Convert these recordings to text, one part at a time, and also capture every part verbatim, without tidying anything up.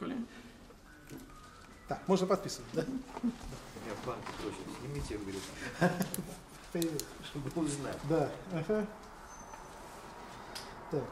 Поехали. Так, можно подписывать, да? Я в банке срочно снимите, говорю, чтобы узнать. Да, ага. Так.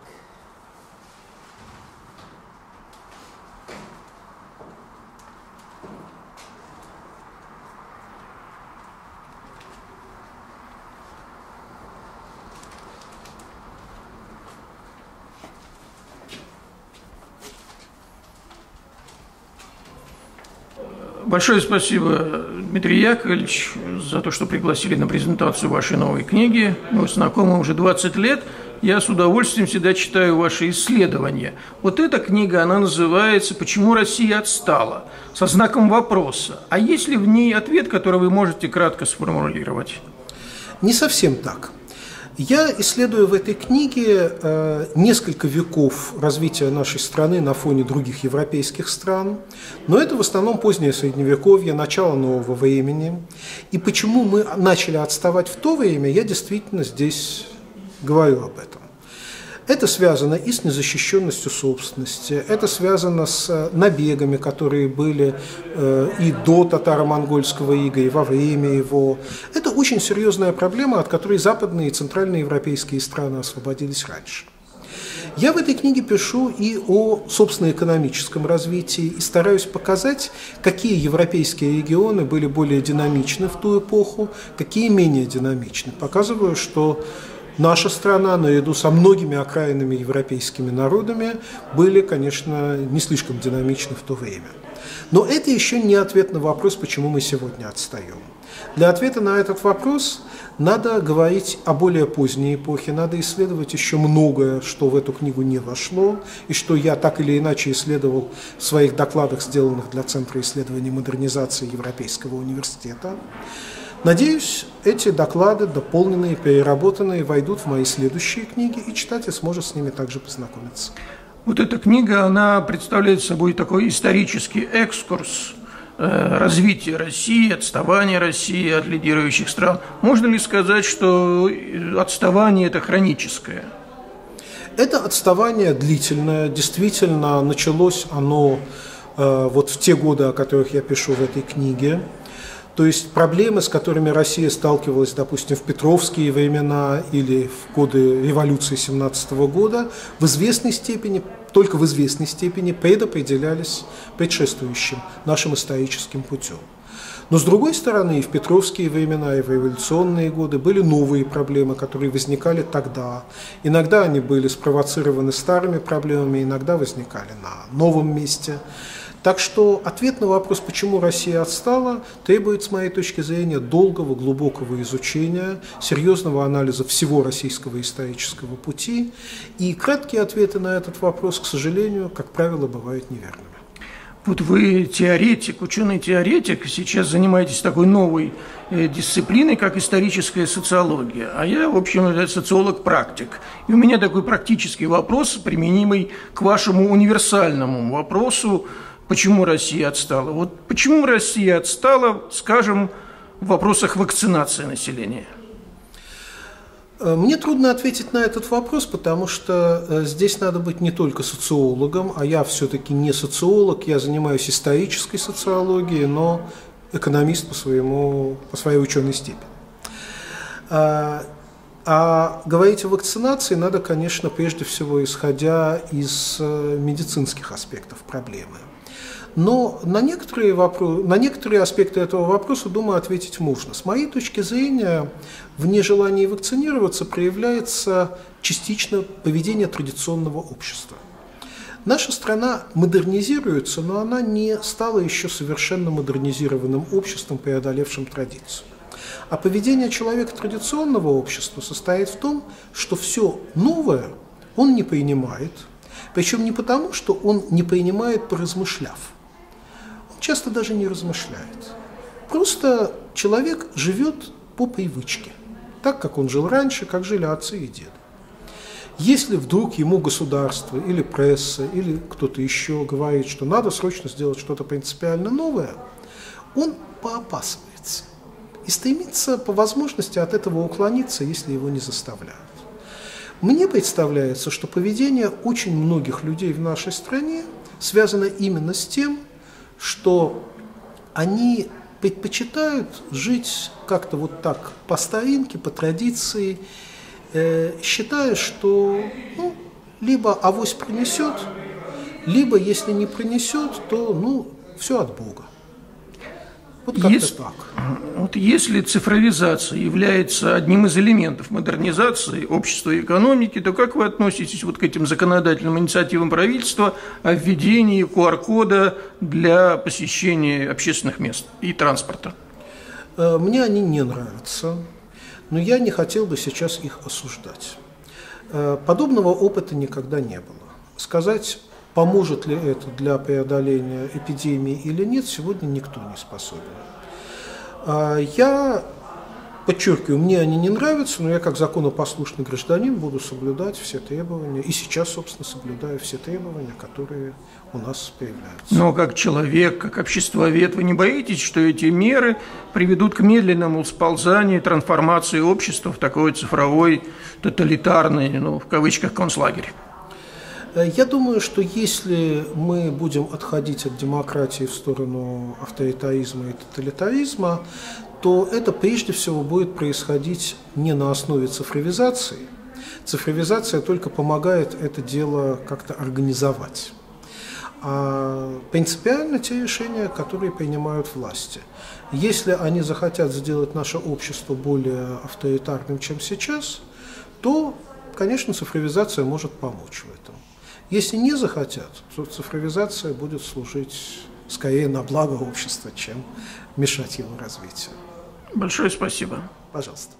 Большое спасибо, Дмитрий Яковлевич, за то, что пригласили на презентацию вашей новой книги. Мы знакомы уже двадцать лет. Я с удовольствием всегда читаю ваши исследования. Вот эта книга, она называется «Почему Россия отстала?» со знаком вопроса. А есть ли в ней ответ, который вы можете кратко сформулировать? Не совсем так. Я исследую в этой книге э, несколько веков развития нашей страны на фоне других европейских стран, но это в основном позднее Средневековье, начало нового времени. И почему мы начали отставать в то время, я действительно здесь говорю об этом. Это связано и с незащищенностью собственности, это связано с набегами, которые были э, и до татаро-монгольского ига, и во время его. Это очень серьезная проблема, от которой западные и центральноевропейские страны освободились раньше. Я в этой книге пишу и о собственно экономическом развитии, и стараюсь показать, какие европейские регионы были более динамичны в ту эпоху, какие менее динамичны. Показываю, что наша страна, наряду со многими окраинными европейскими народами, были, конечно, не слишком динамичны в то время. Но это еще не ответ на вопрос, почему мы сегодня отстаем. Для ответа на этот вопрос надо говорить о более поздней эпохе, надо исследовать еще многое, что в эту книгу не вошло, и что я так или иначе исследовал в своих докладах, сделанных для Центра исследований модернизации Европейского университета. Надеюсь, эти доклады, дополненные, переработанные, войдут в мои следующие книги, и читатель сможет с ними также познакомиться. Вот эта книга, она представляет собой такой исторический экскурс э, развития России, отставания России от лидирующих стран. Можно ли сказать, что отставание – это хроническое? Это отставание длительное. Действительно, началось оно э, вот в те годы, о которых я пишу в этой книге. То есть проблемы, с которыми Россия сталкивалась, допустим, в петровские времена или в годы революции семнадцатого года, в известной степени, только в известной степени предопределялись предшествующим нашим историческим путем. Но, с другой стороны, и в петровские времена, и в революционные годы были новые проблемы, которые возникали тогда. Иногда они были спровоцированы старыми проблемами, иногда возникали на новом месте. Так что ответ на вопрос, почему Россия отстала, требует, с моей точки зрения, долгого, глубокого изучения, серьезного анализа всего российского исторического пути. И краткие ответы на этот вопрос, к сожалению, как правило, бывают неверными. Вот вы теоретик, ученый-теоретик, сейчас занимаетесь такой новой э, дисциплиной, как историческая социология, а я, в общем, социолог-практик. И у меня такой практический вопрос, применимый к вашему универсальному вопросу, почему Россия отстала. Вот почему Россия отстала, скажем, в вопросах вакцинации населения? Мне трудно ответить на этот вопрос, потому что здесь надо быть не только социологом, а я все-таки не социолог, я занимаюсь исторической социологией, но экономист по, своему, по своей ученой степени. А, а говорить о вакцинации надо, конечно, прежде всего исходя из медицинских аспектов проблемы. Но на некоторые, вопросы, на некоторые аспекты этого вопроса, думаю, ответить можно. С моей точки зрения, в нежелании вакцинироваться проявляется частично поведение традиционного общества. Наша страна модернизируется, но она не стала еще совершенно модернизированным обществом, преодолевшим традицию. А поведение человека традиционного общества состоит в том, что все новое он не принимает, причем не потому, что он не принимает, поразмышляв. Часто даже не размышляет. Просто человек живет по привычке, так, как он жил раньше, как жили отцы и деды. Если вдруг ему государство или пресса, или кто-то еще говорит, что надо срочно сделать что-то принципиально новое, он поопасывается и стремится по возможности от этого уклониться, если его не заставляют. Мне представляется, что поведение очень многих людей в нашей стране связано именно с тем, что они предпочитают жить как-то вот так по старинке, по традиции, э, считая, что ну, либо авось принесет, либо, если не принесет, то ну, все от Бога. Вот как-то Есть, так. Вот если цифровизация является одним из элементов модернизации общества и экономики, то как вы относитесь вот к этим законодательным инициативам правительства о введении ку ар кода для посещения общественных мест и транспорта? Мне они не нравятся, но я не хотел бы сейчас их осуждать. Подобного опыта никогда не было. Сказать, поможет ли это для преодоления эпидемии или нет, сегодня никто не способен. Я подчеркиваю, мне они не нравятся, но я как законопослушный гражданин буду соблюдать все требования. И сейчас, собственно, соблюдаю все требования, которые у нас появляются. Но как человек, как обществовед, вы не боитесь, что эти меры приведут к медленному сползанию, трансформации общества в такой цифровой, тоталитарный, ну, в кавычках, концлагерь? Я думаю, что если мы будем отходить от демократии в сторону авторитаризма и тоталитаризма, то это прежде всего будет происходить не на основе цифровизации. Цифровизация только помогает это дело как-то организовать. А принципиально те решения, которые принимают власти. Если они захотят сделать наше общество более авторитарным, чем сейчас, то, конечно, цифровизация может помочь в этом. Если не захотят, то цифровизация будет служить скорее на благо общества, чем мешать его развитию. Большое спасибо. Пожалуйста.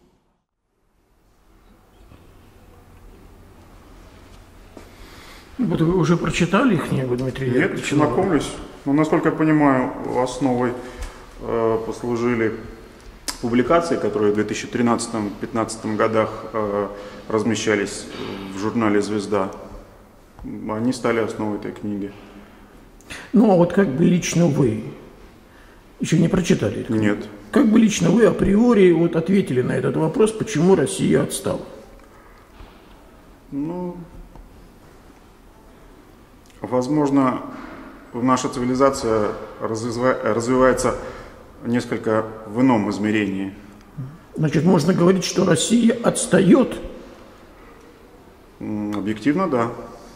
Вот вы уже прочитали их книгу, Дмитрий Нет, Яковлевич? знакомлюсь. Но, насколько я понимаю, основой э, послужили публикации, которые в две тысячи тринадцатом — две тысячи пятнадцатом годах э, размещались в журнале «Звезда». Они стали основой этой книги. Ну, а вот как бы лично вы еще не прочитали это? Нет. Как бы лично вы априори вот ответили на этот вопрос, почему Россия отстала? Ну, возможно, наша цивилизация развивается несколько в ином измерении. Значит, можно говорить, что Россия отстает? Объективно, да.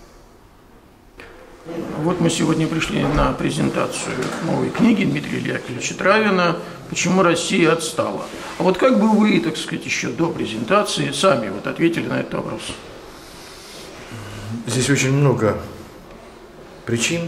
Вот мы сегодня пришли на презентацию новой книги Дмитрия Яковлевича Травина «Почему Россия отстала?». А вот как бы вы, так сказать, еще до презентации сами вот ответили на этот вопрос? Здесь очень много причин,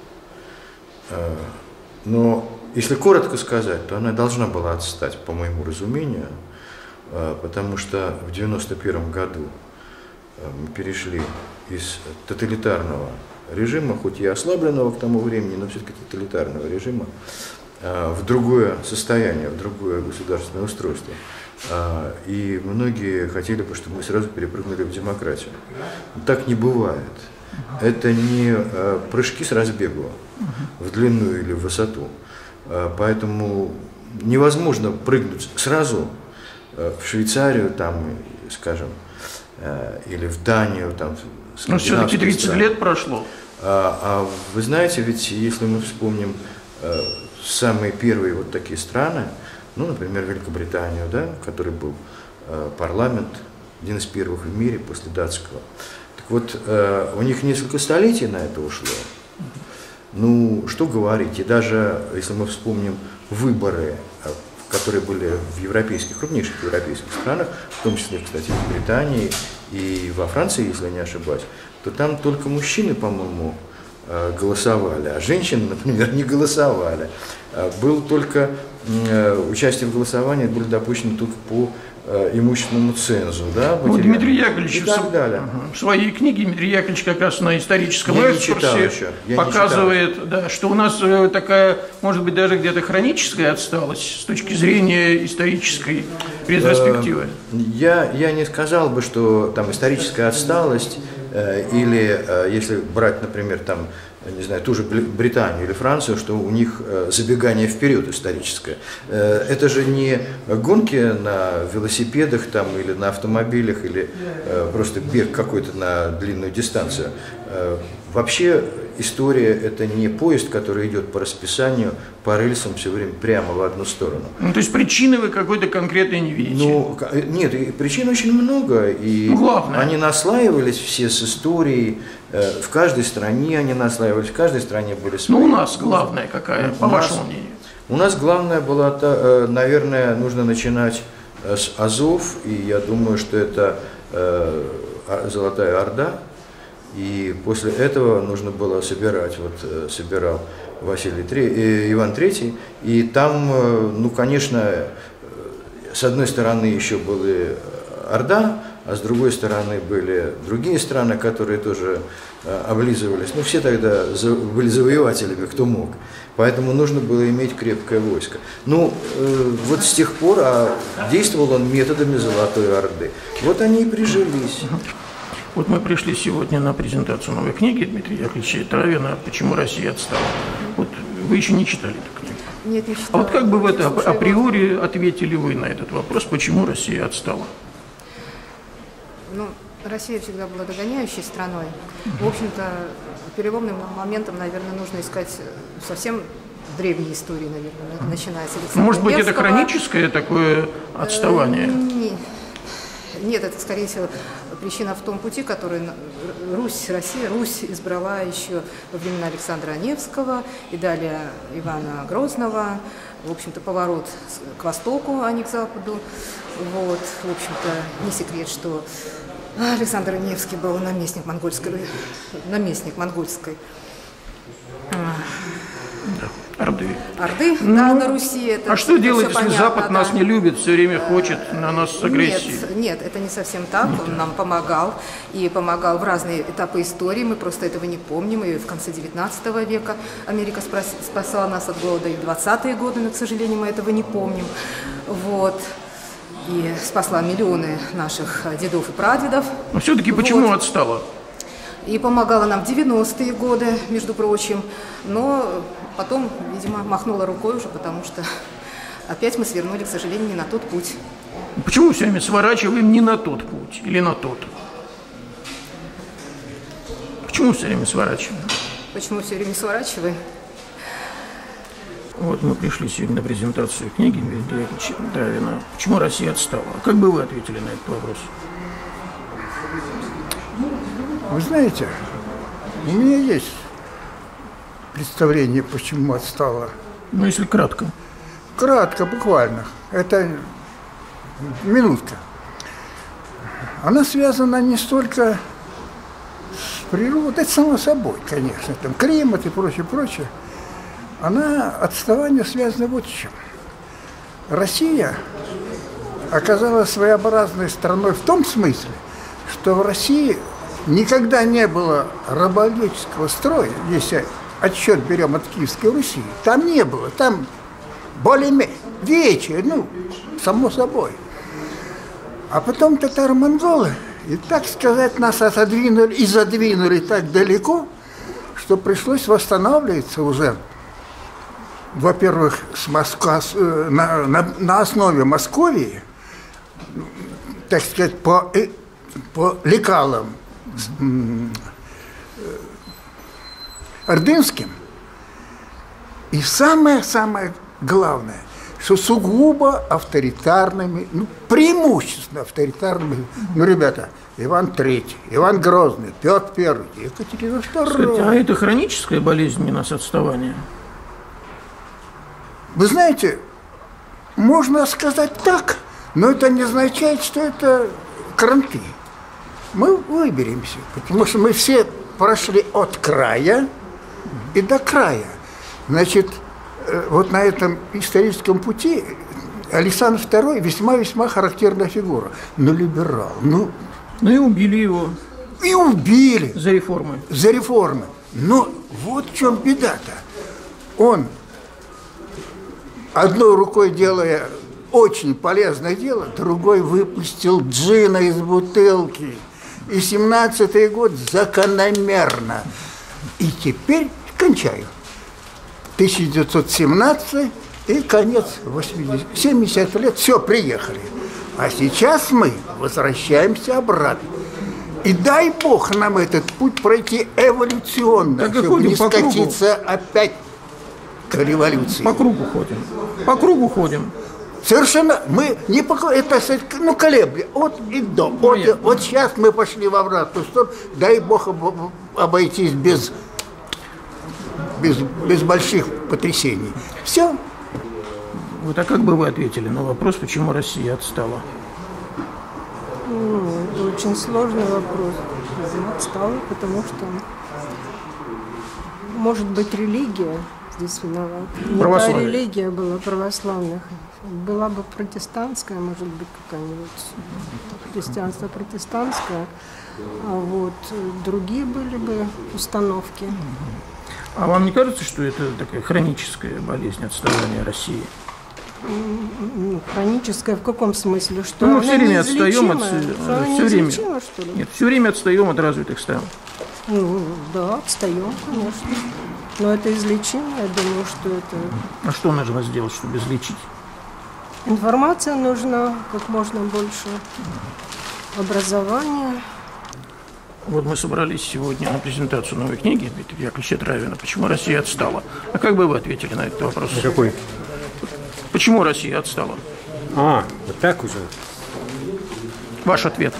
но если коротко сказать, то она должна была отстать, по моему разумению, потому что в девяносто первом году мы перешли из тоталитарного режима, хоть и ослабленного к тому времени, но все-таки тоталитарного режима, в другое состояние, в другое государственное устройство. И многие хотели бы, чтобы мы сразу перепрыгнули в демократию. Так не бывает. Это не прыжки с разбегу в длину или в высоту. Поэтому невозможно прыгнуть сразу в Швейцарию, там, скажем, или в Данию, там, но все-таки тридцать лет прошло. А, а вы знаете, ведь если мы вспомним э, самые первые вот такие страны, ну, например, Великобританию, да, в которой был э, парламент, один из первых в мире после датского. Так вот, э, у них несколько столетий на это ушло. Ну, что говорить, и даже если мы вспомним выборы, которые были в европейских, крупнейших европейских странах, в том числе, кстати, в Британии и во Франции, если не ошибаюсь, то там только мужчины, по-моему, голосовали, а женщины, например, не голосовали. Было только участие в голосовании, были допущены только по имущественному цензу, да, ну, Дмитрий Яковлевич и так далее. В своей книге Дмитрий Яковлевич как раз на историческом экскурсе показывает, да, что у нас такая, может быть, даже где-то хроническая отсталость с точки зрения исторической ретроспективы. Я, я не сказал бы, что там историческая отсталость, или если брать, например, там не знаю, ту же Британию или Францию, что у них забегание вперед историческое. Это же не гонки на велосипедах там, или на автомобилях, или просто бег какой-то на длинную дистанцию. Вообще история – это не поезд, который идет по расписанию, по рельсам все время прямо в одну сторону. Ну, то есть причины вы какой-то конкретной не видите? Ну, нет, и причин очень много, и ну, главное. Они наслаивались все с историей, в каждой стране они наслаивались, в каждой стране были свои. Ну, у нас главная какая, по вашему мнению? У нас главное было, наверное, нужно начинать с азов, и я думаю, что это Золотая Орда. И после этого нужно было собирать, вот собирал Василий Тре... Иван Третий, и там, ну, конечно, с одной стороны еще была Орда, а с другой стороны были другие страны, которые тоже облизывались. Ну, все тогда были завоевателями, кто мог. Поэтому нужно было иметь крепкое войско. Ну, вот с тех пор а действовал он методами Золотой Орды. Вот они и прижились. Вот мы пришли сегодня на презентацию новой книги Дмитрия Яковлевича Травина «Почему Россия отстала». Вот вы еще не читали эту книгу? Нет, не читала. А вот как бы вы это априори ответили вы на этот вопрос, почему Россия отстала? Ну, Россия всегда была догоняющей страной. В общем-то, переломным моментом, наверное, нужно искать совсем древней истории, наверное, начиная с Александра Может быть, Невского. это хроническое такое отставание? Нет, это, скорее всего, причина в том пути, который Русь, Россия, Русь избрала еще во времена Александра Невского и далее Ивана Грозного. В общем-то, поворот к востоку, а не к западу. Вот, в общем-то, не секрет, что Александр Невский был наместник монгольской, наместник монгольской Орды. Орды, ну, да, наРуси. Это а что делать, если понятно, Запад да. нас не любит, все время хочет на нас с агрессией? Нет, нет, это не совсем так. Он нам помогал, и помогал в разные этапы истории. Мы просто этого не помним. И в конце девятнадцатого века Америка спасала нас от голода, и в двадцатые годы, но, к сожалению, мы этого не помним. Вот. И спасла миллионы наших дедов и прадедов. Но все-таки почему вот. отстала? И помогала нам в девяностые годы, между прочим. Но потом, видимо, махнула рукой уже, потому что опять мы свернули, к сожалению, не на тот путь. Почему все время сворачиваем не на тот путь или на тот? Почему все время сворачиваем? Почему все время сворачиваем? Вот мы пришли сегодня на презентацию книги Дмитрия Яковлевича Травина «Почему Россия отстала?». Как бы вы ответили на этот вопрос? Вы знаете, у меня есть представление, почему отстала. Ну, если кратко. Кратко, буквально. Это минутка. Она связана не столько с природой, это само собой, конечно, там климат и прочее, прочее. Она, отставание связано вот с чем. Россия оказалась своеобразной страной в том смысле, что в России никогда не было рабовладельческого строя, если отсчет берем от Киевской Руси, там не было, там более-менее, вече, ну, само собой. А потом татаро-монголы, и, так сказать, нас отодвинули и задвинули так далеко, что пришлось восстанавливаться уже, во-первых, с Москва, на, на, на основе Московии, так сказать, по, по лекалам ордынским. И самое-самое главное, что сугубо авторитарными, ну, преимущественно авторитарными, ну, ребята, Иван Третий, Иван Грозный, Петр Первый, Екатерина Вторая. Кстати, а это хроническая болезнь у нас отставания? Вы знаете, можно сказать так, но это не означает, что это кранты. Мы выберемся, потому что мы все прошли от края и до края. Значит, вот на этом историческом пути Александр Второй весьма-весьма характерная фигура. Ну, либерал, ну... Ну и убили его. И убили. За реформы. За реформы. Но вот в чем беда-то. Он, одной рукой делая очень полезное дело, другой выпустил джина из бутылки. И семнадцатый год закономерно И теперь кончаю. тысяча девятьсот семнадцатый и конец восьмидесятых. семьдесят лет, все, приехали. А сейчас мы возвращаемся обратно. И дай Бог нам этот путь пройти эволюционно, так чтобы ходим не по скатиться кругу. Опять к революции. По кругу ходим. По кругу ходим. Совершенно, мы не по это, ну, колебли, от и до. Вот, вот сейчас мы пошли в обратную сторону, дай Бог об, обойтись без, без, без больших потрясений. Все. Вот, а как бы вы ответили на вопрос, почему Россия отстала? Ну, это очень сложный вопрос. Отстала, потому что, может быть, религия здесь виновата. Не та религия была православных. Была бы протестантская, может быть, какая-нибудь христианство протестантское, а вот другие были бы установки. А вам не кажется, что это такая хроническая болезнь отставания России? Ну, хроническая в каком смысле? Что ну, мы все время отстаем от все время, что ли? Нет, все время отстаем от развитых стран. Ну, да, отстаем, конечно. Но это излечимо, я думаю, что это... А что нужно сделать, чтобы излечить? Информация нужна, как можно больше образования. Вот мы собрались сегодня на презентацию новой книги Дмитрия Яковлевича Травина «Почему Россия отстала?». А как бы вы ответили на этот вопрос? Какой? Почему Россия отстала? А, вот так уже. Ваш ответ?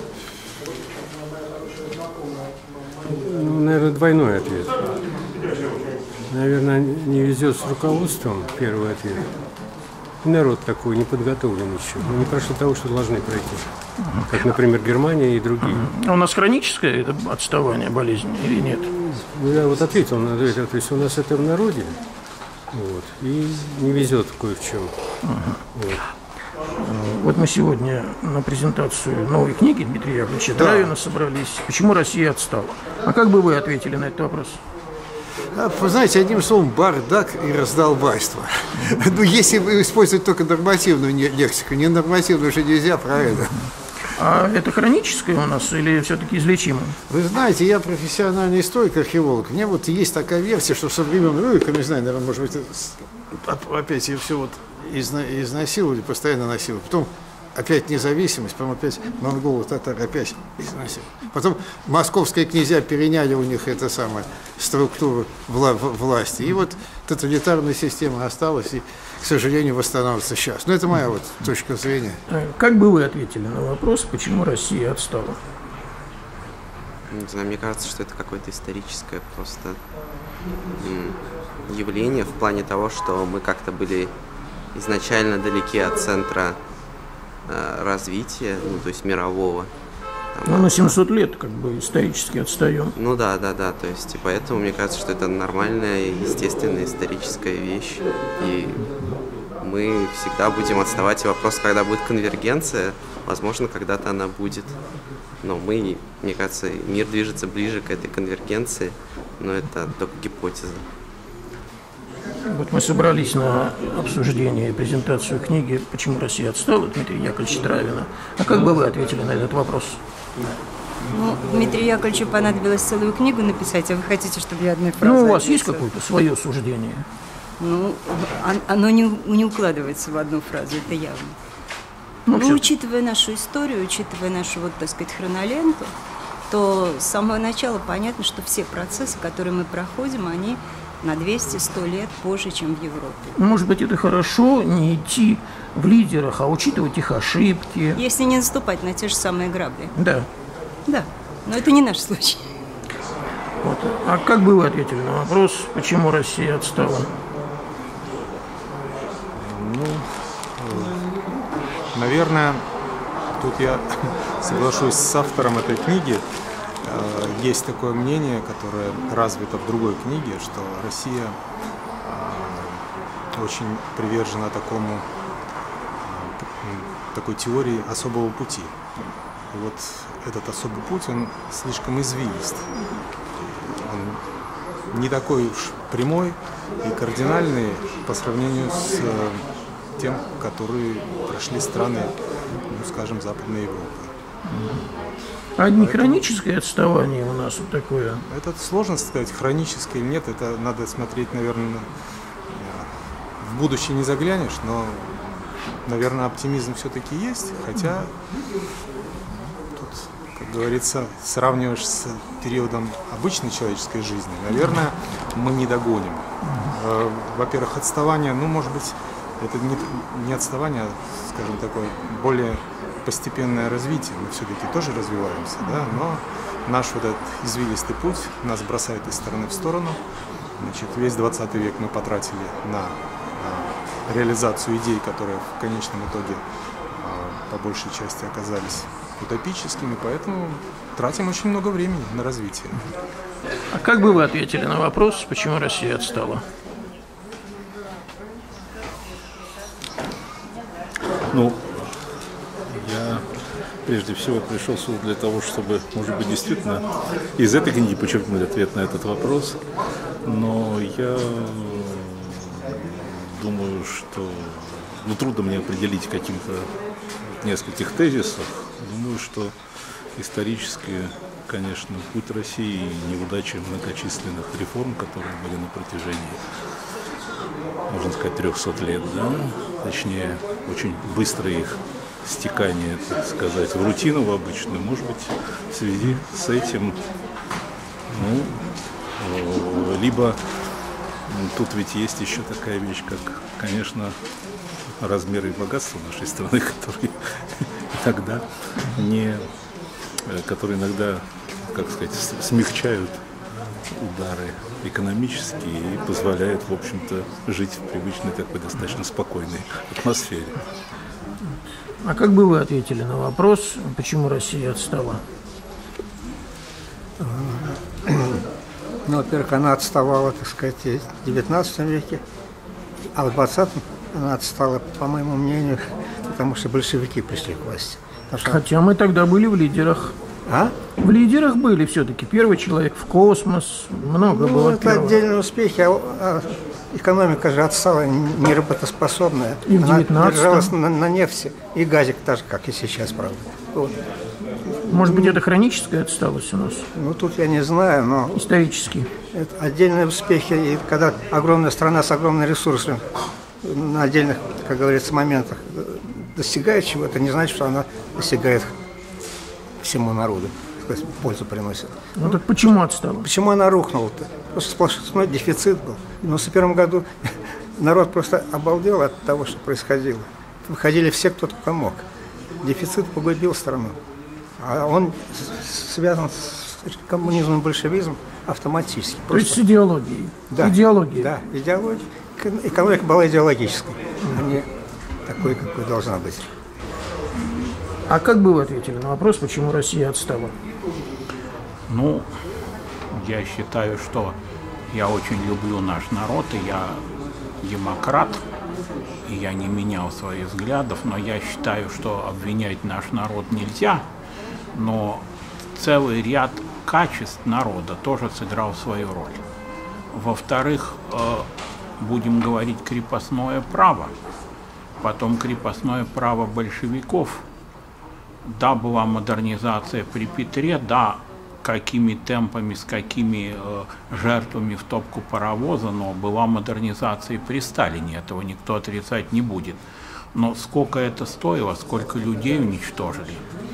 Ну, наверное, двойной ответ. Наверное, не везет с руководством, первый ответ. И народ такой, не подготовлен еще. Мы не прошли того, что должны пройти. Как, например, Германия и другие. А у нас хроническое это отставание болезни или нет? Ну, я вот ответил на это. То есть у нас это в народе. Вот, и не везет кое в чем. Ага. Вот. вот мы сегодня на презентацию новой книги Дмитрия Яковлевича да. Травина собрались. Почему Россия отстала? А как бы вы ответили на этот вопрос? Вы знаете, одним словом, бардак и раздолбайство. Ну, если использовать только нормативную лексику, не нормативную уже нельзя, правильно? А это хроническое у нас или все-таки излечимо? Вы знаете, я профессиональный историк-археолог. У меня вот есть такая версия, что со времен Рюрика, не знаю, наверное, может быть, опять ее все вот изнасиловали, постоянно насиловали. Потом опять независимость, потом опять монголы, татары опять изнасиловали. Потом московские князья переняли у них это самое структуру вла власти. И вот тоталитарная система осталась и, к сожалению, восстанавливается сейчас. Но это моя вот точка зрения. Как бы вы ответили на вопрос, почему Россия отстала? Не знаю, мне кажется, что это какое-то историческое просто явление в плане того, что мы как-то были изначально далеки от центра развития, ну, то есть мирового. Ну, на семьсот лет как бы исторически отстаем. Ну да, да, да, то есть и поэтому мне кажется, что это нормальная, естественная историческая вещь, и мы всегда будем отставать. И вопрос, когда будет конвергенция, возможно, когда-то она будет, но мы, мне кажется, мир движется ближе к этой конвергенции, но это только гипотеза. Вот мы собрались на обсуждение и презентацию книги «Почему Россия отстала» Дмитрия Яковлевича Травина. А как бы вы ответили на этот вопрос? Ну, Дмитрию Яковлевичу понадобилось целую книгу написать, а вы хотите, чтобы я одной фразой... Ну, у вас есть какое-то свое суждение? Ну, оно не, не укладывается в одну фразу, это явно. Ну, Но учитывая нашу историю, учитывая нашу, вот, так сказать, хроноленту, то с самого начала понятно, что все процессы, которые мы проходим, они на двести-сто лет позже, чем в Европе. Может быть, это хорошо не идти в лидерах, а учитывать их ошибки. Если не наступать на те же самые грабли. Да. Да, но это не наш случай. Вот. А как бы вы ответили на вопрос, почему Россия отстала? Ну, наверное, тут я соглашусь с автором этой книги. Есть такое мнение, которое развито в другой книге, что Россия очень привержена такому, такой теории особого пути. И вот этот особый путь, он слишком извилист. Он не такой уж прямой и кардинальный по сравнению с тем, которые прошли страны, ну, скажем, Западной Европы. А не хроническое отставание у нас вот такое? Это сложно сказать, хроническое или нет. Это надо смотреть, наверное, в будущее не заглянешь, но, наверное, оптимизм все-таки есть. Хотя тут, как говорится, сравниваешь с периодом обычной человеческой жизни, наверное, мы не догоним. Во-первых, отставание, ну, может быть, это не, не отставание, а, скажем, такое более постепенное развитие. Мы все-таки тоже развиваемся, да, но наш вот этот извилистый путь нас бросает из стороны в сторону. Значит, весь двадцатый век мы потратили на, на реализацию идей, которые в конечном итоге по большей части оказались утопическими, поэтому тратим очень много времени на развитие. А как бы вы ответили на вопрос, почему Россия отстала? Ну, я прежде всего пришел сюда для того, чтобы, может быть, действительно из этой книги подчеркнуть ответ на этот вопрос, но я думаю, что ну, трудно мне определить каким-то нескольких тезисов. Думаю, что исторически, конечно, путь России и неудачи многочисленных реформ, которые были на протяжении, можно сказать, трехсот лет, да, точнее, очень быстро их стекание, так сказать, в рутину в обычную, может быть, в связи с этим, ну, либо тут ведь есть еще такая вещь, как, конечно, размеры и богатства нашей страны, которые иногда не, которые иногда, как сказать, смягчают удары экономические и позволяют, в общем-то, жить в привычной такой достаточно спокойной атмосфере. А как бы вы ответили на вопрос, почему Россия отстала? Ну, во-первых, она отставала, так сказать, в девятнадцатом веке, а в двадцатом она отстала, по моему мнению, потому что большевики пришли к власти. Что... Хотя мы тогда были в лидерах. А? В лидерах были все-таки. Первый человек в космос, много ну, было это первого. Отдельные успехи, а, а экономика же отстала, неработоспособная. И в девятнадцатом. Она держалась на, на нефти и газе, так же, как и сейчас, правда. Вот. Может быть, это хроническая отсталость у нас? Ну, тут я не знаю, но... Исторически. Это отдельные успехи, и когда огромная страна с огромными ресурсами на отдельных, как говорится, моментах достигает чего-то, не значит, что она достигает всему народу, то есть пользу приносит. Ну, ну так почему отстала? Почему она рухнула-то? Просто сплошной дефицит был. В девяносто первом году народ просто обалдел от того, что происходило. Выходили все, кто только мог. Дефицит погубил страну. А он связан с коммунизмом, большевизмом автоматически. То есть с идеологией? Да. Идеология? Да, идеология. Экономика была идеологической, а не такой, какой должна быть. А как бы вы ответили на вопрос, почему Россия отстала? Ну, я считаю, что я очень люблю наш народ, и я демократ, и я не менял своих взглядов, но я считаю, что обвинять наш народ нельзя, но целый ряд качеств народа тоже сыграл свою роль. Во-вторых, будем говорить, крепостное право, потом крепостное право большевиков. Да, была модернизация при Петре, да, какими темпами, с какими э, жертвами в топку паровоза, но была модернизация и при Сталине, этого никто отрицать не будет. Но сколько это стоило, сколько людей уничтожили.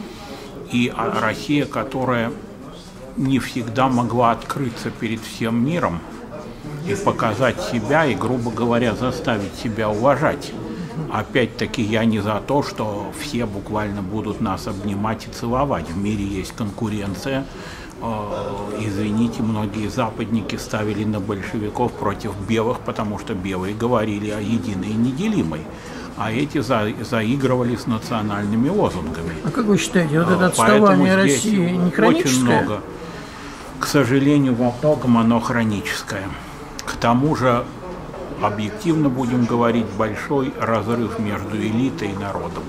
И а, Россия, которая не всегда могла открыться перед всем миром и показать себя, и, грубо говоря, заставить себя уважать. Опять-таки, я не за то, что все буквально будут нас обнимать и целовать. В мире есть конкуренция. Извините, многие западники ставили на большевиков против белых, потому что белые говорили о единой и неделимой, а эти за, заигрывали с национальными лозунгами. А как вы считаете, вот это отставание России не хроническое? Очень много. К сожалению, во многом оно хроническое. К тому же, объективно будем говорить, большой разрыв между элитой и народом.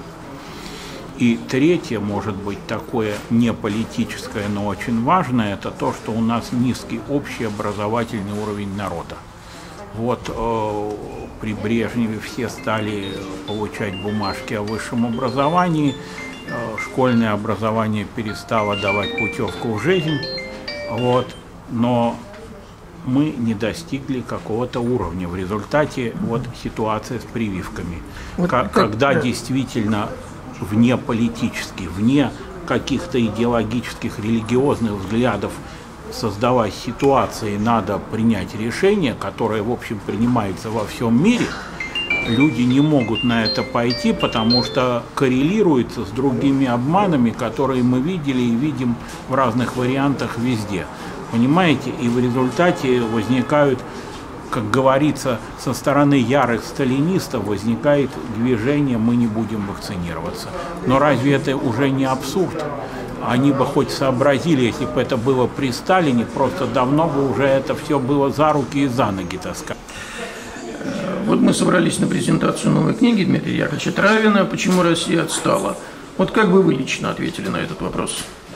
И третье, может быть, такое не политическое, но очень важное, это то, что у нас низкий общий образовательный уровень народа. Вот э, при Брежневе все стали получать бумажки о высшем образовании. Э, школьное образование перестало давать путевку в жизнь, вот, но мы не достигли какого-то уровня. В результате вот ситуация с прививками. Вот как, когда действительно вне политических, вне каких-то идеологических, религиозных взглядов создавать ситуации, надо принять решение, которое, в общем, принимается во всем мире, люди не могут на это пойти, потому что коррелируется с другими обманами, которые мы видели и видим в разных вариантах везде. Понимаете? И в результате возникают, как говорится, со стороны ярых сталинистов возникает движение «мы не будем вакцинироваться». Но разве это уже не абсурд? Они бы хоть сообразили, если бы это было при Сталине, просто давно бы уже это все было за руки и за ноги таскать. Вот мы собрались на презентацию новой книги Дмитрия Яковлевича Травина «Почему Россия отстала?». Вот как бы вы лично ответили на этот вопрос?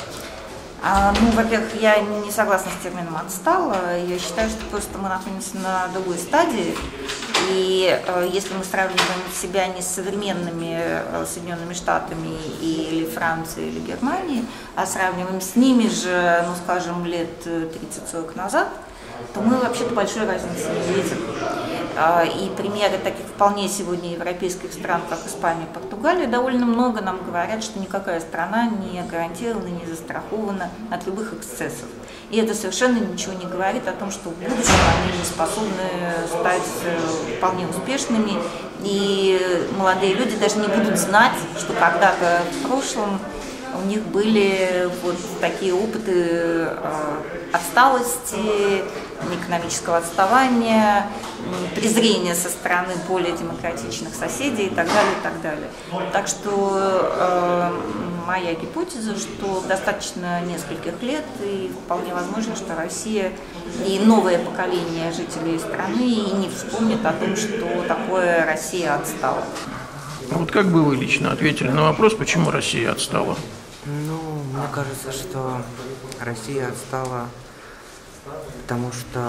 А, ну, во-первых, я не согласна с термином «отстала». Я считаю, что просто мы находимся на другой стадии. И э, если мы сравниваем себя не с современными э, Соединенными Штатами или Францией или Германией, а сравниваем с ними же, ну, скажем, лет тридцать-сорок назад, то мы вообще-то большой разницы не видим. И примеры таких вполне сегодня европейских стран, как Испания и Португалия, довольно много нам говорят, что никакая страна не гарантирована, не застрахована от любых эксцессов. И это совершенно ничего не говорит о том, что в будущем они не способны стать вполне успешными. И молодые люди даже не будут знать, что когда-то в прошлом у них были вот такие опыты э, отсталости, экономического отставания, презрения со стороны более демократичных соседей и так далее, и так далее. Так что э, моя гипотеза, что достаточно нескольких лет, и вполне возможно, что Россия и новое поколение жителей страны и не вспомнит о том, что такое Россия отстала. Вот как бы вы лично ответили на вопрос, почему Россия отстала? Ну, мне кажется, что Россия отстала, потому что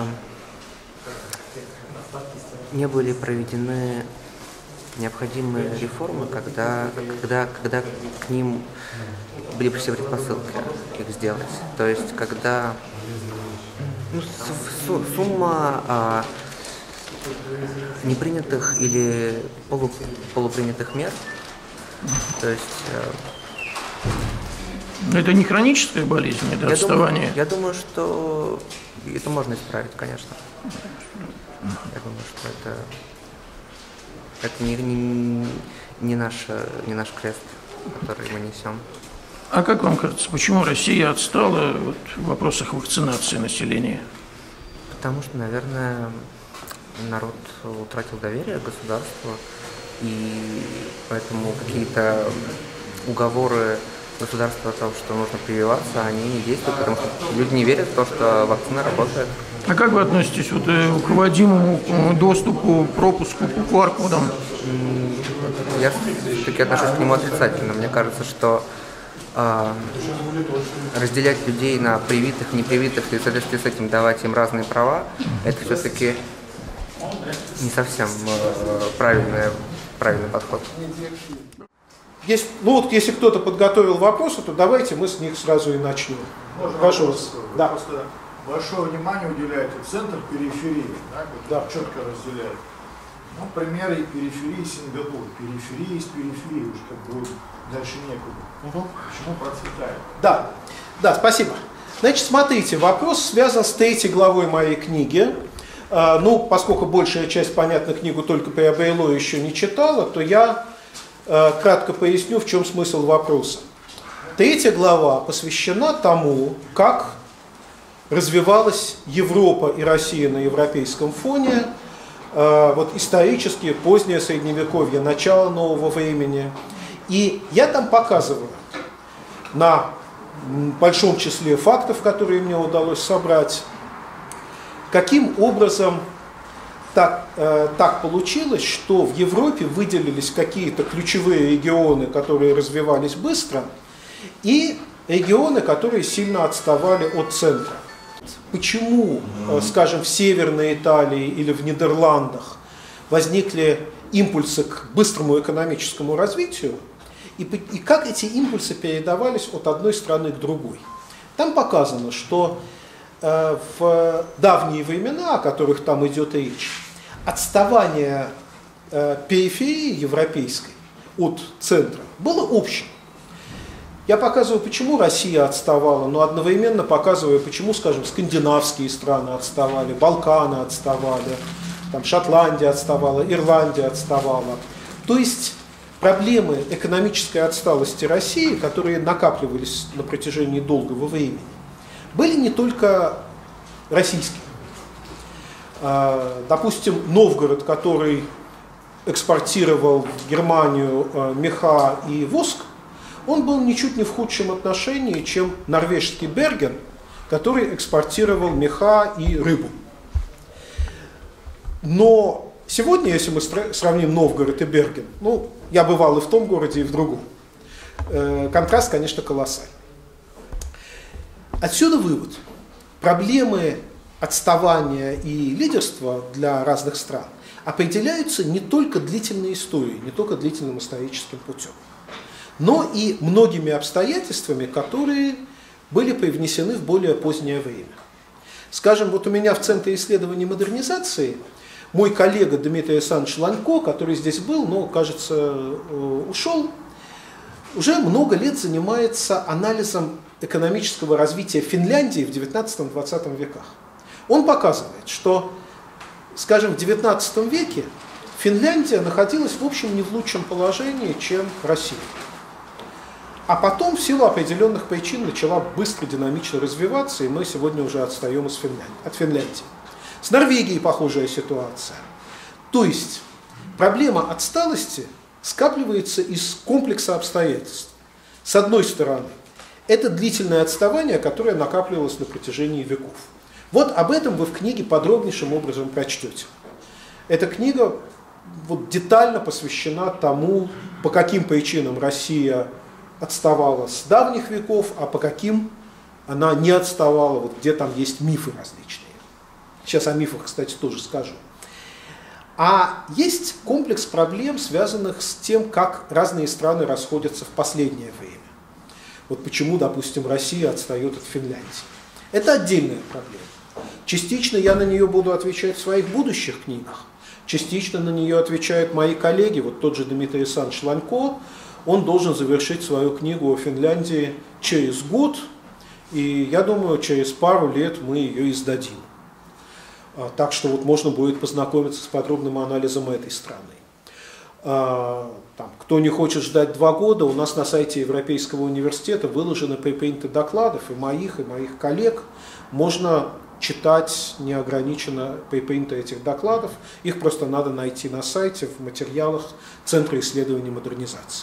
не были проведены необходимые реформы, когда, когда, когда к ним были все предпосылки их сделать. То есть, когда ну, сумма а, непринятых или полу, полупринятых мер, то есть это не хроническая болезнь, это я отставание? Думаю, я думаю, что это можно исправить, конечно. Я думаю, что это, это не, не, не, наш, не наш крест, который мы несем. А как вам кажется, почему Россия отстала вот, в вопросах вакцинации населения? Потому что, наверное, народ утратил доверие к государству, и поэтому какие-то уговоры государства о том, что нужно прививаться, они не действуют, потому что люди не верят в то, что вакцина работает. А как вы относитесь вот, к вводимому доступу, пропуску по ку ар кодам? Я все-таки отношусь к нему отрицательно. Мне кажется, что э, разделять людей на привитых, непривитых и в соответствии с этим давать им разные права, это все-таки не совсем э, правильный, правильный подход. Есть, ну вот если кто-то подготовил вопросы, то давайте мы с них сразу и начнем. Можно Прошу вас. Да. Большое внимание уделяете центр периферии, да, да. Четко разделяют. Ну, примеры периферии Сингапур. Периферия есть периферия, уж как бы дальше некуда. Угу. Почему процветает? Да, да, спасибо. Значит, смотрите, вопрос связан с третьей главой моей книги. А, ну, поскольку большая часть, понятно, книгу только приобрело и еще не читала, то я а, кратко поясню, в чем смысл вопроса. Третья глава посвящена тому, как развивалась Европа и Россия на европейском фоне, э, вот исторические, позднее Средневековье, начало нового времени. И я там показываю на большом числе фактов, которые мне удалось собрать, каким образом так, э, так получилось, что в Европе выделились какие-то ключевые регионы, которые развивались быстро, и регионы, которые сильно отставали от центра. Почему, скажем, в Северной Италии или в Нидерландах возникли импульсы к быстрому экономическому развитию, и, и как эти импульсы передавались от одной страны к другой. Там показано, что э, в давние времена, о которых там идет речь, отставание э, периферии европейской от центра было общим. Я показываю, почему Россия отставала, но одновременно показываю, почему, скажем, скандинавские страны отставали, Балканы отставали, там, Шотландия отставала, Ирландия отставала. То есть проблемы экономической отсталости России, которые накапливались на протяжении долгого времени, были не только российские. Допустим, Новгород, который экспортировал в Германию меха и воск, он был ничуть не в худшем отношении, чем норвежский Берген, который экспортировал меха и рыбу. Но сегодня, если мы сравним Новгород и Берген, ну, я бывал и в том городе, и в другом, э, контраст, конечно, колоссальный. Отсюда вывод. Проблемы отставания и лидерства для разных стран определяются не только длительной историей, не только длительным историческим путем, но и многими обстоятельствами, которые были привнесены в более позднее время. Скажем, вот у меня в Центре исследований модернизации мой коллега Дмитрий Александрович Ланько, который здесь был, но, кажется, ушел, уже много лет занимается анализом экономического развития Финляндии в девятнадцатом-двадцатом веках. Он показывает, что, скажем, в девятнадцатом веке Финляндия находилась, в общем, не в лучшем положении, чем Россия. А потом, в силу определенных причин, начала быстро, динамично развиваться, и мы сегодня уже отстаем от Финляндии. С Норвегией похожая ситуация. То есть проблема отсталости скапливается из комплекса обстоятельств. С одной стороны, это длительное отставание, которое накапливалось на протяжении веков. Вот об этом вы в книге подробнейшим образом прочтете. Эта книга вот детально посвящена тому, по каким причинам Россия отставала с давних веков, а по каким она не отставала, вот где там есть мифы различные. Сейчас о мифах, кстати, тоже скажу. А есть комплекс проблем, связанных с тем, как разные страны расходятся в последнее время. Вот почему, допустим, Россия отстает от Финляндии. Это отдельная проблема. Частично я на нее буду отвечать в своих будущих книгах. Частично на нее отвечают мои коллеги, вот тот же Дмитрий Александрович Ланько. Он должен завершить свою книгу о Финляндии через год, и я думаю, через пару лет мы ее издадим. Так что вот можно будет познакомиться с подробным анализом этой страны. Там, кто не хочет ждать два года, у нас на сайте Европейского университета выложены препринты докладов и моих, и моих коллег. Можно читать неограниченно препринты этих докладов. Их просто надо найти на сайте в материалах Центра исследований модернизации.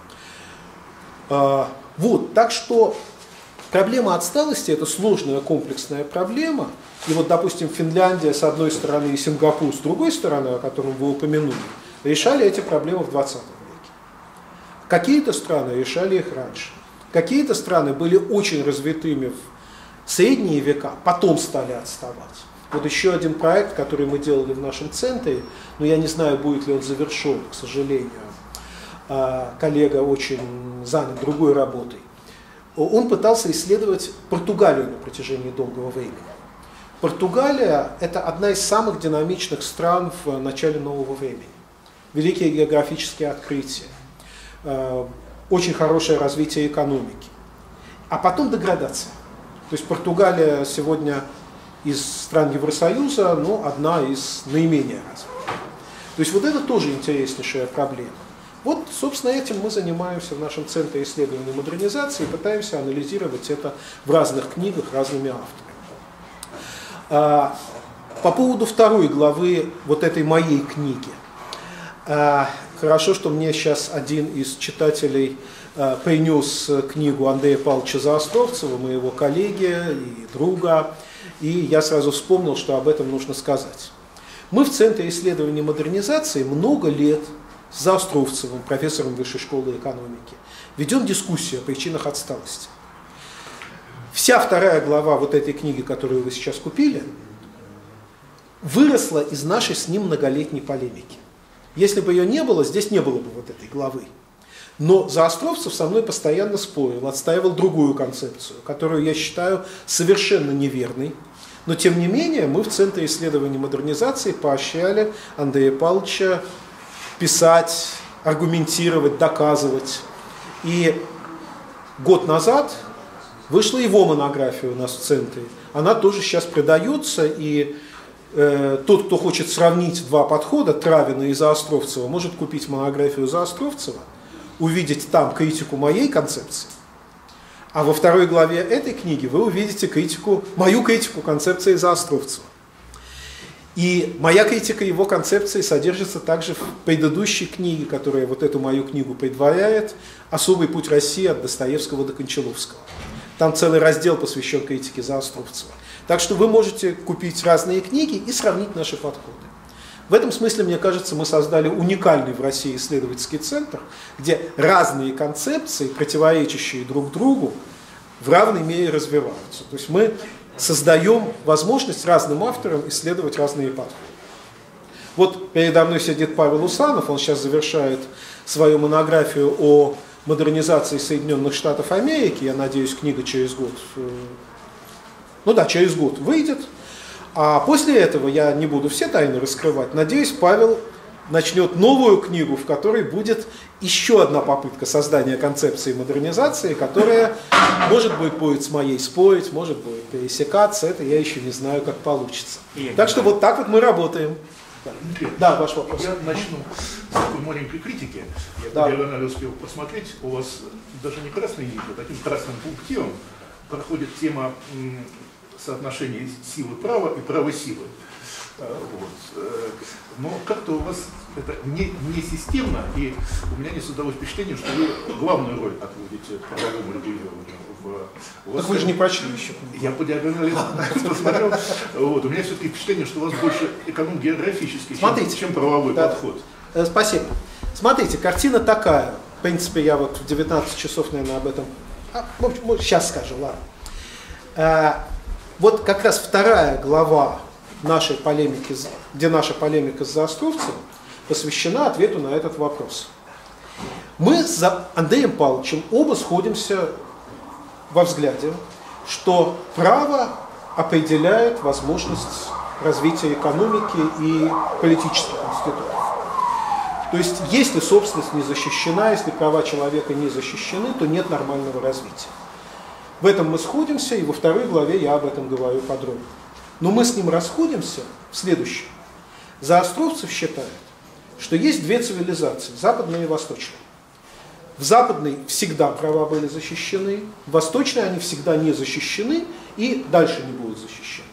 Вот, так что проблема отсталости – это сложная комплексная проблема. И вот, допустим, Финляндия с одной стороны и Сингапур с другой стороны, о котором вы упомянули, решали эти проблемы в двадцатом веке. Какие-то страны решали их раньше. Какие-то страны были очень развитыми в средние века, потом стали отставать. Вот еще один проект, который мы делали в нашем центре, но я не знаю, будет ли он завершен, к сожалению. Коллега очень занят другой работой. Он пытался исследовать Португалию на протяжении долгого времени. Португалия – это одна из самых динамичных стран в начале нового времени. Великие географические открытия, очень хорошее развитие экономики, а потом деградация. То есть Португалия сегодня из стран Евросоюза, ну, одна из наименее развитых. То есть вот это тоже интереснейшая проблема. Вот, собственно, этим мы занимаемся в нашем Центре исследований модернизации и пытаемся анализировать это в разных книгах разными авторами. По поводу второй главы вот этой моей книги. Хорошо, что мне сейчас один из читателей принес книгу Андрея Павловича Заостровцева, моего коллеги и друга, и я сразу вспомнил, что об этом нужно сказать. Мы в Центре исследований модернизации много лет с Заостровцевым, профессором Высшей школы экономики, ведем дискуссию о причинах отсталости. Вся вторая глава вот этой книги, которую вы сейчас купили, выросла из нашей с ним многолетней полемики. Если бы ее не было, здесь не было бы вот этой главы. Но Заостровцев со мной постоянно спорил, отстаивал другую концепцию, которую я считаю совершенно неверной. Но тем не менее мы в Центре исследований модернизации поощряли Андрея Павловича писать, аргументировать, доказывать. И год назад вышла его монография у нас в Центре. Она тоже сейчас продается, и э, тот, кто хочет сравнить два подхода, Травина и Заостровцева, может купить монографию Заостровцева, увидеть там критику моей концепции, а во второй главе этой книги вы увидите критику, мою критику концепции Заостровцева. И моя критика его концепции содержится также в предыдущей книге, которая вот эту мою книгу предваряет, «Особый путь России от Достоевского до Кончаловского». Там целый раздел посвящен критике Заостровцева. Так что вы можете купить разные книги и сравнить наши подходы. В этом смысле, мне кажется, мы создали уникальный в России исследовательский центр, где разные концепции, противоречащие друг другу, в равной мере развиваются. То есть мы создаем возможность разным авторам исследовать разные подходы. Вот передо мной сидит Павел Усанов, он сейчас завершает свою монографию о модернизации Соединенных Штатов Америки. Я надеюсь, книга через год, ну да, через год выйдет. А после этого, я не буду все тайны раскрывать, надеюсь, Павел начнет новую книгу, в которой будет еще одна попытка создания концепции модернизации, которая, может быть, будет с моей спорить, может быть, пересекаться, это я еще не знаю, как получится. И так что вот так вот мы работаем. Да, да, ваш вопрос. Я начну с такой маленькой критики. Я да. по диагонали успел посмотреть, у вас даже не красной нитью, а таким красным пунктиром проходит тема соотношение силы права и права силы. Вот. Но как-то у вас это не, не системно, и у меня не создалось впечатление, что вы главную роль отводите правовому регулированию. В, так вы же не прочли еще. Я по диагонали посмотрел. Вот. У меня все-таки впечатление, что у вас больше эконом-географический, чем, чем правовой да. подход. Спасибо. Смотрите, картина такая. В принципе, я вот в девятнадцать часов, наверное, об этом... А, может, сейчас скажу, ладно. Вот как раз вторая глава нашей полемики, где наша полемика с Заостровцевым, посвящена ответу на этот вопрос. Мы с Андреем Павловичем оба сходимся во взгляде, что право определяет возможность развития экономики и политических институтов. То есть, если собственность не защищена, если права человека не защищены, то нет нормального развития. В этом мы сходимся, и во второй главе я об этом говорю подробно. Но мы с ним расходимся в следующем. Заостровцев считает, что есть две цивилизации, западная и восточная. В западной всегда права были защищены, в восточной они всегда не защищены и дальше не будут защищены.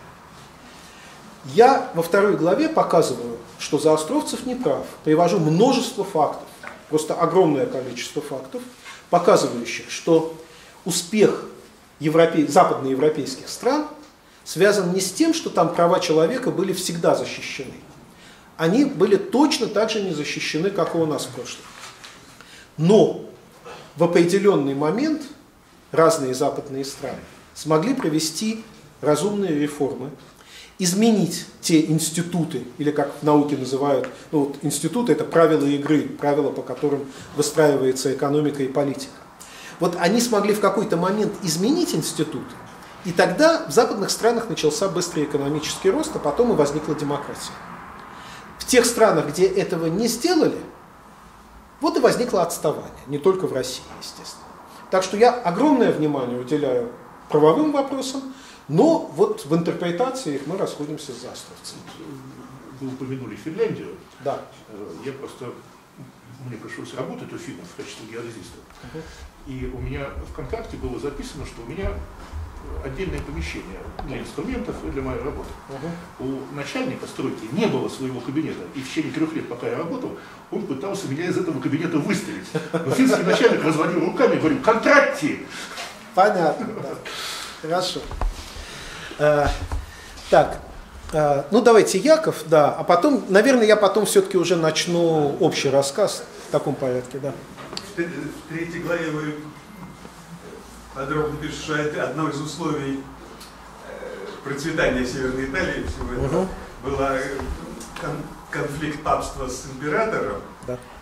Я во второй главе показываю, что Заостровцев не прав. Привожу множество фактов, просто огромное количество фактов, показывающих, что успех Европе... западноевропейских стран связан не с тем, что там права человека были всегда защищены. Они были точно так же не защищены, как и у нас в прошлом. Но в определенный момент разные западные страны смогли провести разумные реформы, изменить те институты, или как в науке называют, ну вот институты — это правила игры, правила, по которым выстраивается экономика и политика. Вот они смогли в какой-то момент изменить институты, и тогда в западных странах начался быстрый экономический рост, а потом и возникла демократия. В тех странах, где этого не сделали, вот и возникло отставание, не только в России, естественно. Так что я огромное внимание уделяю правовым вопросам, но вот в интерпретации их мы расходимся с Заостровцем. Вы упомянули Финляндию. Да. Я просто, мне пришлось работать у финнов в качестве геодезиста. Uh-huh. И у меня в контракте было записано, что у меня отдельное помещение для инструментов и для моей работы. Uh-huh. У начальника стройки не было своего кабинета, и в течение трех лет, пока я работал, он пытался меня из этого кабинета выставить. Но финский начальник разводил руками и говорил: контракте! Понятно, да. Хорошо. А, так, а, ну давайте Яков, да, а потом, наверное, я потом все-таки уже начну общий рассказ в таком порядке, да. В третьей главе вы подробно пишете, что это одно из условий процветания Северной Италии всего этого угу. было конфликт папства с императором. Да.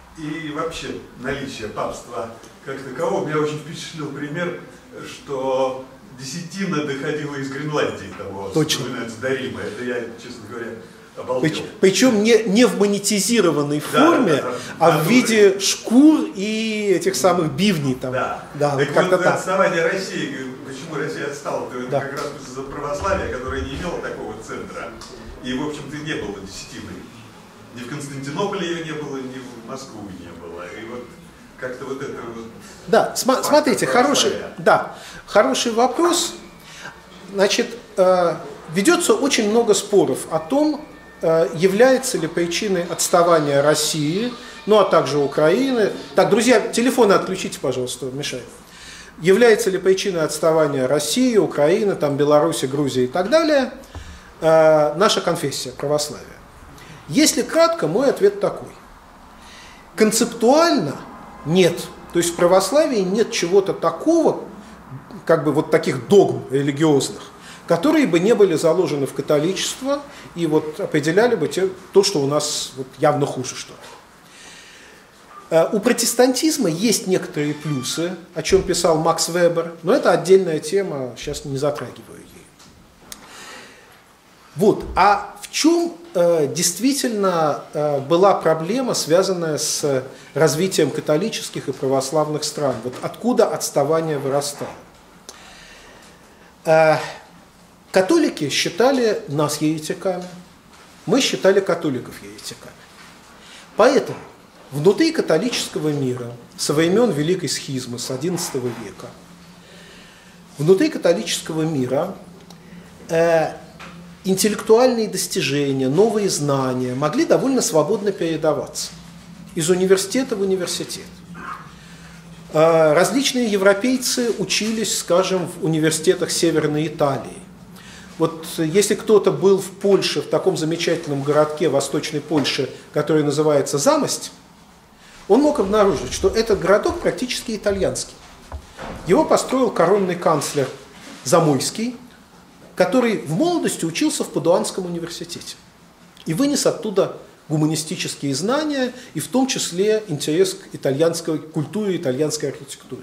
и вообще наличие папства как такового. Меня очень впечатлил пример, что десятина доходила из Гренландии того, Точно. до Рима. Это я, честно говоря, обалдел. Причем не, не в монетизированной форме, да, да, да, а в виде шкур и этих самых бивней. Там. Да, да так как-то вот, так. Отставание России, почему Россия отстала, то да. это как раз из-за православия, которое не имело такого центра. И, в общем-то, не было десятины. Ни в Константинополе ее не было, ни в Москву не было. И вот как-то вот это вот... Да, см- смотрите, хороший, да, хороший вопрос. Значит, э, ведется очень много споров о том, э, является ли причиной отставания России, ну а также Украины. Так, друзья, телефоны отключите, пожалуйста, мешает. Является ли причиной отставания России, Украины, там, Беларуси, Грузии и так далее э, наша конфессия, православие? Если кратко, мой ответ такой. Концептуально нет. То есть в православии нет чего-то такого, как бы вот таких догм религиозных, которые бы не были заложены в католичество и вот определяли бы те, то, что у нас вот явно хуже, что ли. У протестантизма есть некоторые плюсы, о чем писал Макс Вебер, но это отдельная тема, сейчас не затрагиваю ее. Вот. А в чем э, действительно э, была проблема, связанная с развитием католических и православных стран? Вот откуда отставание вырастало? Э, католики считали нас еретиками, мы считали католиков еретиками. Поэтому внутри католического мира со времен Великой Схизмы, с одиннадцатого века, внутри католического мира э, интеллектуальные достижения, новые знания могли довольно свободно передаваться из университета в университет. Различные европейцы учились, скажем, в университетах Северной Италии. Вот если кто-то был в Польше, в таком замечательном городке Восточной Польши, который называется Замость, он мог обнаружить, что этот городок практически итальянский. Его построил коронный канцлер Замойский, который в молодости учился в Падуанском университете и вынес оттуда гуманистические знания и в том числе интерес к итальянской культуре, итальянской архитектуре.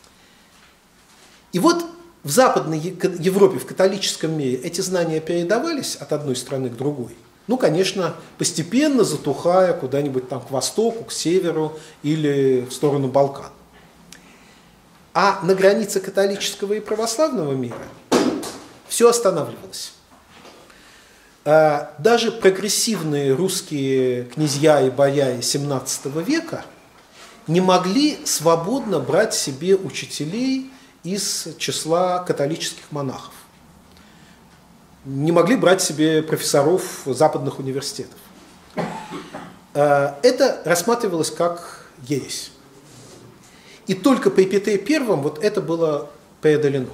И вот в Западной Европе, в католическом мире эти знания передавались от одной страны к другой. Ну, конечно, постепенно затухая куда-нибудь там к востоку, к северу или в сторону Балкан. А на границе католического и православного мира все останавливалось. Даже прогрессивные русские князья и бояре семнадцатого века не могли свободно брать себе учителей из числа католических монахов. Не могли брать себе профессоров западных университетов. Это рассматривалось как ересь. И только при Петре Первом вот это было преодолено.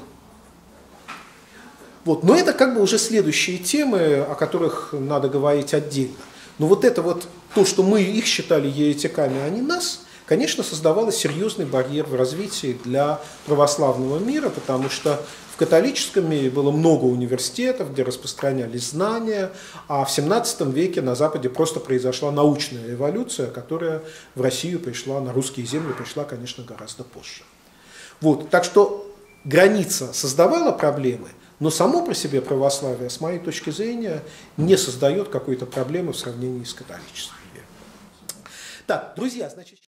Вот. Но это как бы уже следующие темы, о которых надо говорить отдельно. Но вот это вот, то, что мы их считали еретиками, а не нас, конечно, создавало серьезный барьер в развитии для православного мира, потому что в католическом мире было много университетов, где распространялись знания, а в семнадцатом веке на Западе просто произошла научная революция, которая в Россию пришла, на русские земли пришла, конечно, гораздо позже. Вот. Так что граница создавала проблемы, но само по себе православие, с моей точки зрения, не создает какой-то проблемы в сравнении с католичеством. Так, друзья, значит...